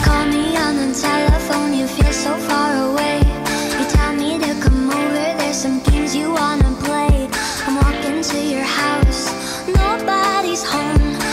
call me on the telephone, you feel so far away. You tell me to come over, there's some games you wanna play. I'm walking to your house, nobody's home.